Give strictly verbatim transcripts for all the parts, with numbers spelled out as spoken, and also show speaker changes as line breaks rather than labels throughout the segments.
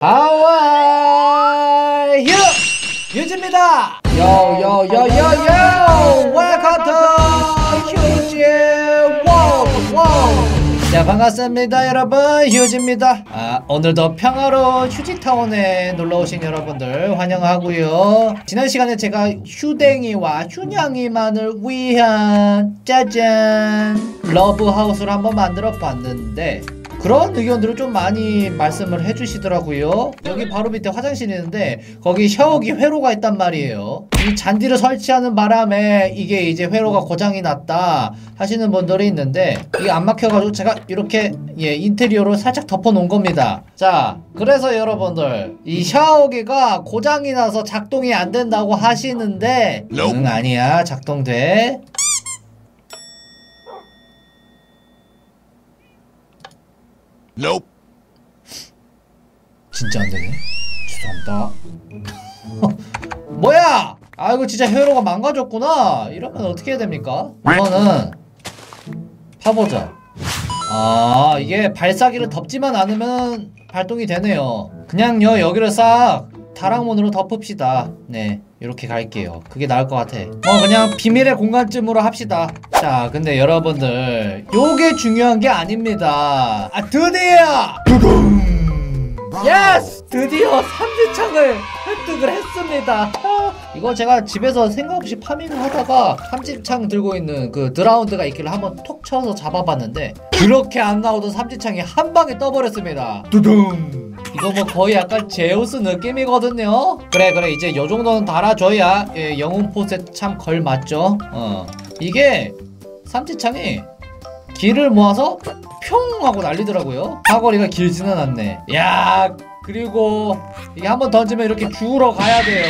하와이 휴! 유지입니다! 요요요요요! 웰컴 투 휴지 워우 워우! 자, 반갑습니다 여러분, 휴지입니다. 아, 오늘도 평화로운 휴지타운에 놀러오신 여러분들 환영하고요. 지난 시간에 제가 휴댕이와 휴냥이만을 위한 짜잔 러브하우스를 한번 만들어 봤는데 그런 의견들을 좀 많이 말씀을 해주시더라고요. 여기 바로 밑에 화장실이 있는데 거기 샤워기 회로가 있단 말이에요. 이 잔디를 설치하는 바람에 이게 이제 회로가 고장이 났다 하시는 분들이 있는데 이게 안 막혀가지고 제가 이렇게 예 인테리어로 살짝 덮어 놓은 겁니다. 자, 그래서 여러분들 이 샤워기가 고장이 나서 작동이 안 된다고 하시는데 응, 아니야, 작동돼.
Nope.
진짜 안되네. 죄송합니다. 뭐야! 아, 이거 진짜 회로가 망가졌구나. 이러면 어떻게 해야 됩니까? 이거는 파보자. 아, 이게 발사기를 덮지만 않으면 발동이 되네요. 그냥요 여기를 싹 다락문으로 덮읍시다. 네, 이렇게 갈게요. 그게 나을 것 같아. 뭐 그냥 비밀의 공간쯤으로 합시다. 자, 근데 여러분들 요게 중요한 게 아닙니다. 아, 드디어! 예스! 드디어 삼지창을 획득을 했습니다. 이거 제가 집에서 생각 없이 파밍을 하다가 삼지창 들고 있는 그 드라운드가 있길래 한번 톡 쳐서 잡아봤는데 그렇게 안 나오던 삼지창이 한 방에 떠버렸습니다. 두둥! 이거 뭐 거의 약간 제우스 느낌이거든요. 그래 그래, 이제 요 정도는 달아줘야 예, 영웅 포스에 참 걸맞죠. 어, 이게 삼지창이 길을 모아서 평 하고 날리더라고요. 사거리가 길지는 않네. 야, 그리고 이게 한번 던지면 이렇게 주우러 가야 돼요.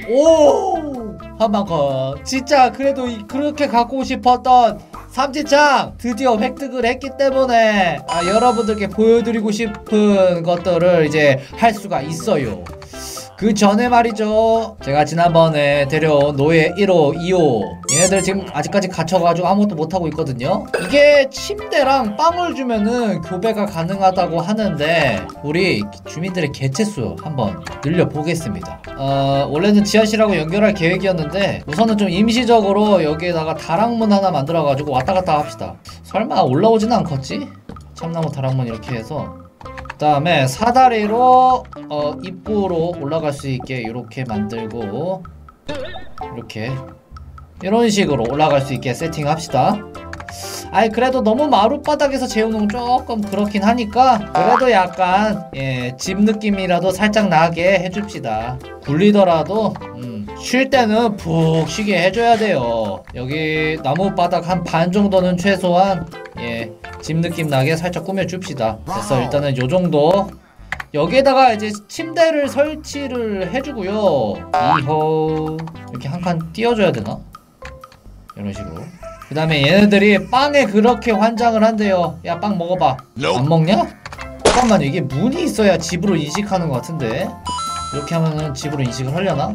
오, 한 방 컷. 진짜 그래도 이, 그렇게 갖고 싶었던 삼지창 드디어 획득을 했기 때문에 아, 여러분들께 보여드리고 싶은 것들을 이제 할 수가 있어요. 그 전에 말이죠, 제가 지난번에 데려온 노예 일 호, 이 호 얘네들 지금 아직까지 갇혀가지고 아무것도 못하고 있거든요. 이게 침대랑 빵을 주면은 교배가 가능하다고 하는데 우리 주민들의 개체수 한번 늘려보겠습니다. 어, 원래는 지하실하고 연결할 계획이었는데 우선은 좀 임시적으로 여기에다가 다락문 하나 만들어가지고 왔다갔다 합시다. 설마 올라오지는 않겠지? 참나무 다락문 이렇게 해서 그 다음에 사다리로 어, 입구로 올라갈 수 있게 이렇게 만들고 이렇게 이런 식으로 올라갈 수 있게 세팅합시다. 아이, 그래도 너무 마룻바닥에서 재우는 건 조금 그렇긴 하니까 그래도 약간 예, 집 느낌이라도 살짝 나게 해줍시다. 굴리더라도 음, 쉴 때는 푹 쉬게 해줘야 돼요. 여기 나무바닥 한 반 정도는 최소한 예, 집 느낌 나게 살짝 꾸며줍시다. 됐어, 일단은 요정도. 여기에다가 이제 침대를 설치를 해주고요. 이호 이렇게 한 칸 띄워줘야 되나? 이런 식으로. 그 다음에 얘네들이 빵에 그렇게 환장을 한대요. 야, 빵 먹어봐. 안 먹냐? 잠깐만, 이게 문이 있어야 집으로 인식하는 것 같은데 이렇게 하면은 집으로 인식을 하려나?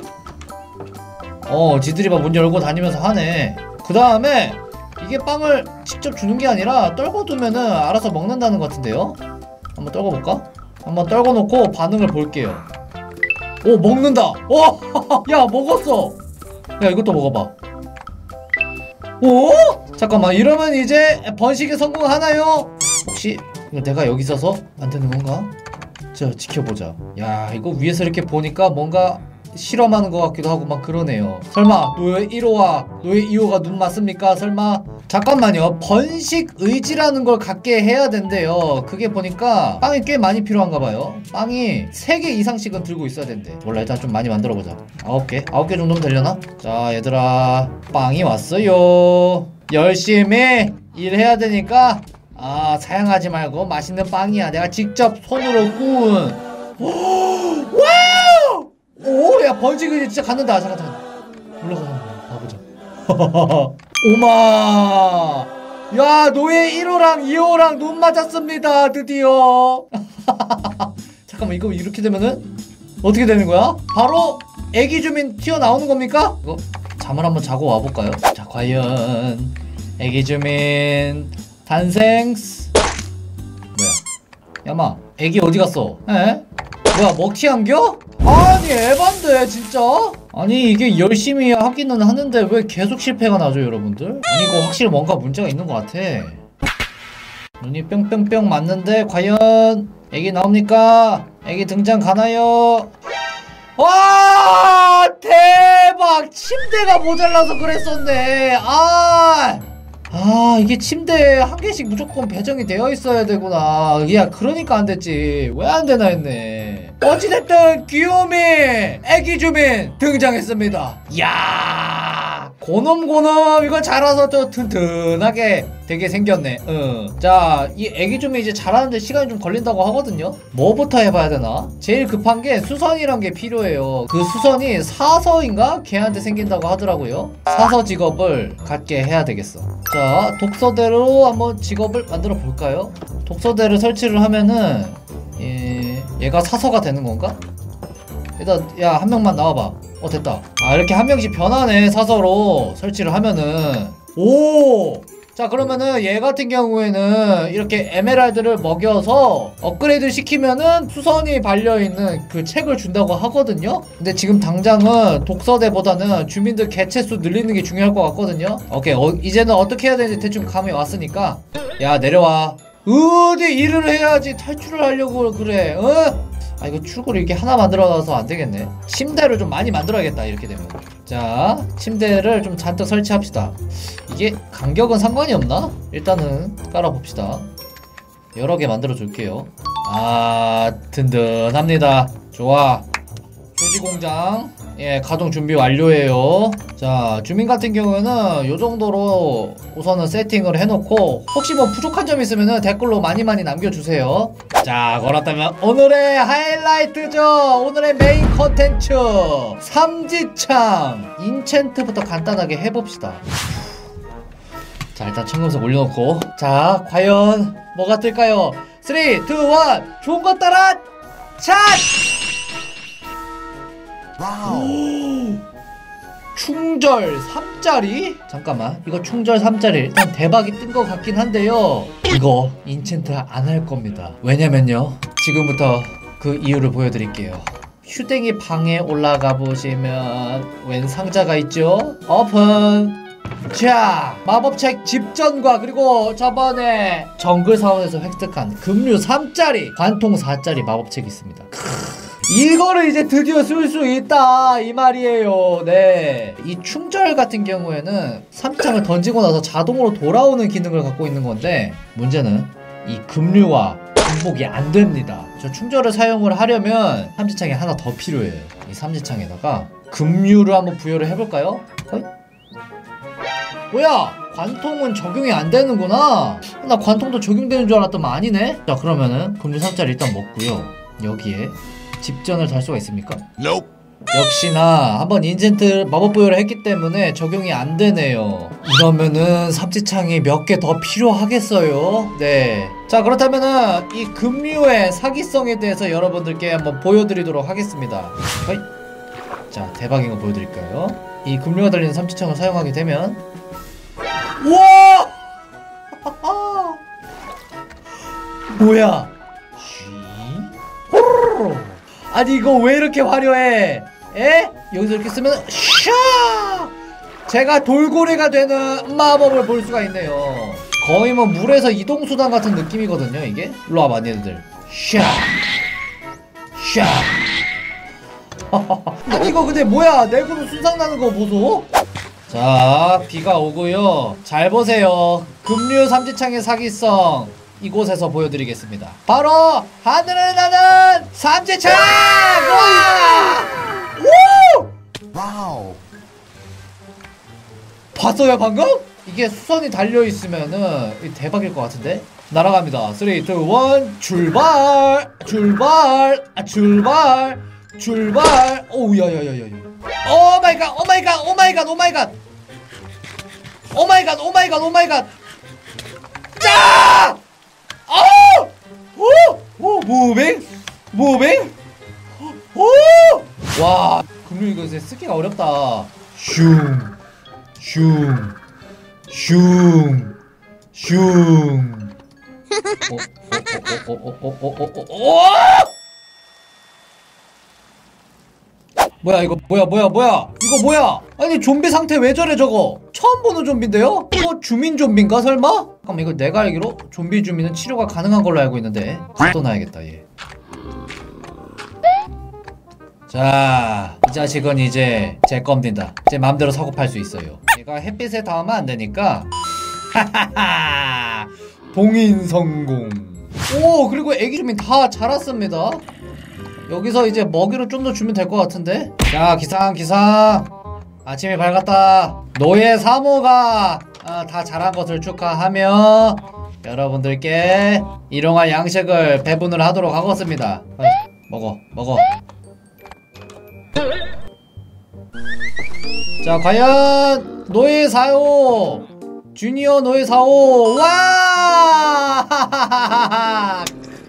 어, 지들이 막 문 열고 다니면서 하네. 그 다음에 이게 빵을 직접 주는 게 아니라 떨궈두면은 알아서 먹는다는 것 같은데요? 한번 떨궈볼까? 한번 떨궈놓고 반응을 볼게요. 오, 먹는다! 오! 야, 먹었어! 야, 이것도 먹어봐. 오? 잠깐만, 이러면 이제 번식에 성공하나요? 혹시 이거 내가 여기 있어서 안 되는 건가? 자, 지켜보자. 야, 이거 위에서 이렇게 보니까 뭔가 실험하는 것 같기도 하고 막 그러네요. 설마 노예 일 호와 노예 이 호가 눈 맞습니까? 설마? 잠깐만요, 번식 의지라는 걸 갖게 해야 된대요. 그게 보니까 빵이 꽤 많이 필요한가 봐요. 빵이 세 개 이상씩은 들고 있어야 된대. 몰라, 일단 좀 많이 만들어보자. 아홉 개? 아홉 개 정도면 되려나? 자, 얘들아, 빵이 왔어요. 열심히 일해야 되니까 아, 사양하지 말고 맛있는 빵이야. 내가 직접 손으로 구운. 와우! 오, 야, 번식이 진짜 갖는다. 잠깐, 잠깐. 올라가서 봐보자. 오마! 야, 노예 일 호랑 이 호랑 눈 맞았습니다. 드디어. 잠깐만, 이거 이렇게 되면은 어떻게 되는 거야? 바로 애기 주민 튀어나오는 겁니까? 이거 잠을 한번 자고 와볼까요? 자, 과연 애기 주민 탄생. 뭐야? 야마, 애기 어디 갔어? 에? 뭐야 먹튀한겨? 아니 에반데 진짜? 아니 이게 열심히 하기는 하는데 왜 계속 실패가 나죠 여러분들? 아니 이거 확실히 뭔가 문제가 있는 것 같아. 눈이 뿅뿅뿅 맞는데 과연 애기 나옵니까? 애기 등장 가나요? 와 대박! 침대가 모자라서 그랬었네. 아, 아 이게 침대에 한 개씩 무조건 배정이 되어 있어야 되구나. 야 그러니까 안 됐지. 왜 안 되나 했네. 어찌됐든 귀요미 애기 주민 등장했습니다. 야 고놈 고놈 이거 자라서 또 튼튼하게 되게 생겼네. 응. 자, 이 애기 주민 이제 자라는데 시간이 좀 걸린다고 하거든요. 뭐부터 해봐야 되나? 제일 급한 게 수선이란 게 필요해요. 그 수선이 사서인가? 걔한테 생긴다고 하더라고요. 사서 직업을 갖게 해야 되겠어. 자, 독서대로 한번 직업을 만들어 볼까요? 독서대를 설치를 하면은 예, 얘가 사서가 되는 건가? 일단 야 한 명만 나와봐. 어 됐다. 아 이렇게 한 명씩 변하네. 사서로 설치를 하면은. 오! 자 그러면은 얘 같은 경우에는 이렇게 에메랄드를 먹여서 업그레이드 시키면은 수선이 발려있는 그 책을 준다고 하거든요. 근데 지금 당장은 독서대보다는 주민들 개체수 늘리는 게 중요할 것 같거든요. 오케이 어, 이제는 어떻게 해야 되는지 대충 감이 왔으니까 야 내려와. 어디 일을 해야지 탈출을 하려고 그래. 어? 아 이거 출구를 이렇게 하나 만들어놔서 안되겠네. 침대를 좀 많이 만들어야겠다 이렇게 되면. 자 침대를 좀 잔뜩 설치합시다. 이게 간격은 상관이 없나? 일단은 깔아봅시다. 여러 개 만들어 줄게요. 아 든든합니다. 좋아. 휴지공장 예 가동 준비 완료예요. 자 주민 같은 경우에는 요 정도로 우선은 세팅을 해놓고 혹시 뭐 부족한 점 있으면은 댓글로 많이 많이 남겨주세요. 자 그렇다면 오늘의 하이라이트죠. 오늘의 메인 컨텐츠 삼지창 인챈트부터 간단하게 해봅시다. 자 일단 청금석 올려놓고 자 과연 뭐가 뜰까요? 삼, 이, 일 좋은 것 따라 샷!
와우.
충절 삼 짜리? 잠깐만 이거 충절 삼 짜리 일단 대박이 뜬 것 같긴 한데요. 이거 인챈트 안 할 겁니다. 왜냐면요 지금부터 그 이유를 보여드릴게요. 휴댕이 방에 올라가 보시면 웬 상자가 있죠? 오픈. 자 마법책 집전과 그리고 저번에 정글 사원에서 획득한 급류 삼 짜리 관통 사 짜리 마법책이 있습니다. 이거를 이제 드디어 쓸 수 있다 이 말이에요. 네, 이 충절 같은 경우에는 삼지창을 던지고 나서 자동으로 돌아오는 기능을 갖고 있는 건데 문제는 이 급류와 중복이 안 됩니다. 저 충절을 사용을 하려면 삼지창이 하나 더 필요해요. 이 삼지창에다가 급류를 한번 부여를 해볼까요? 어이? 뭐야 관통은 적용이 안 되는구나. 나 관통도 적용되는 줄 알았더만 아니네. 자 그러면은 급류 삼 짜리 일단 먹고요. 여기에 집전을 달 수가 있습니까?
Nope.
역시나 한번 인챈트 마법 부여를 했기 때문에 적용이 안 되네요. 이러면은 삼지창이 몇 개 더 필요하겠어요. 네. 자 그렇다면은 이 급류의 사기성에 대해서 여러분들께 한번 보여드리도록 하겠습니다. 허이. 자 대박인 거 보여드릴까요? 이 급류가 달리는 삼지창을 사용하게 되면 우와! 뭐야? 호로로로. 아니 이거 왜 이렇게 화려해? 에? 여기서 이렇게 쓰면 샤! 제가 돌고래가 되는 마법을 볼 수가 있네요. 거의 뭐 물에서 이동수단 같은 느낌이거든요 이게. 일로 와봐 얘네들. 샤! 샤! 이거 근데 뭐야 내구도 순삭나는 거 보소? 자 비가 오고요. 잘 보세요. 급류 삼지창의 사기성 이곳에서 보여드리겠습니다. 바로 하늘을 나는 삼지창! 와! 우!
와우.
봤어요 방금? 이게 수선이 달려있으면은 대박일 것 같은데? 날아갑니다. 삼, 이, 일 출발! 출발! 아, 출발! 출발! 오우 야야야야야. 오 마이 갓! 오 마이 갓! 오 마이 갓! 오 마이 갓! 오 마이 갓! 오 마이 갓! 오 마이 갓! 짜! 오! 오! 오! 무빙! 무빙! 오! 와, 금융 이거 이제 쓰기가 어렵다. 슝! 슝! 슝! 슝! 어? 어? 어? 어? 어? 어? 어? 어? 어? 뭐야 이거 뭐야 뭐야 뭐야 이거 뭐야? 아니 좀비 상태 왜 저래 저거? 처음 보는 좀비인데요? 이거 주민 좀비인가 설마? 잠깐만 이거 내가 알기로 좀비 주민은 치료가 가능한 걸로 알고 있는데 가둬놔야겠다 얘. 자, 이 자식은 이제 제 겁니다. 제 맘대로 사고 팔 수 있어요. 얘가 햇빛에 닿으면 안 되니까 하하하 봉인 성공. 오 그리고 애기 주민 다 자랐습니다. 여기서 이제 먹이를 좀 더 주면 될 것 같은데. 자 기상 기상 아침이 밝았다. 노예 사모가 아, 다 자란 것을 축하하며 여러분들께 일용할 양식을 배분을 하도록 하겠습니다. 빨리 먹어 먹어. 자 과연 노예 사오 주니어 노예 사오 와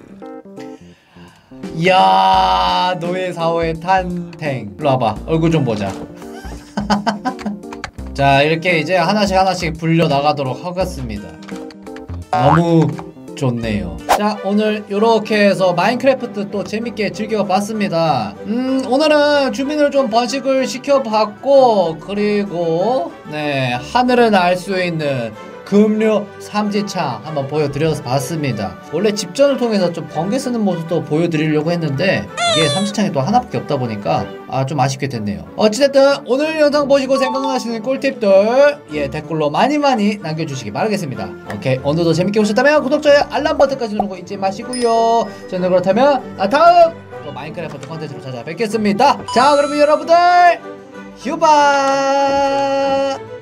이야 노예 사오의 탄생. 일로 와봐 얼굴 좀 보자. 자 이렇게 이제 하나씩 하나씩 불려 나가도록 하겠습니다. 너무 좋네요. 자 오늘 요렇게 해서 마인크래프트 또 재밌게 즐겨봤습니다. 음 오늘은 주민을 좀 번식을 시켜봤고 그리고 네 하늘을 날 수 있는 급류 삼지창 한번 보여드려 봤습니다. 원래 집전을 통해서 좀 번개 쓰는 모습도 보여드리려고 했는데 이게 삼지창이 또 하나밖에 없다 보니까 아 좀 아쉽게 됐네요. 어찌됐든 오늘 영상 보시고 생각나시는 꿀팁들 예 댓글로 많이 많이 남겨주시기 바라겠습니다. 오케이 오늘도 재밌게 보셨다면 구독, 좋아요, 알람 버튼까지 누르고 잊지 마시고요. 저는 그렇다면 아 다음 또 마인크래프트 컨텐츠로 찾아뵙겠습니다. 자 그러면 여러분들 휴바.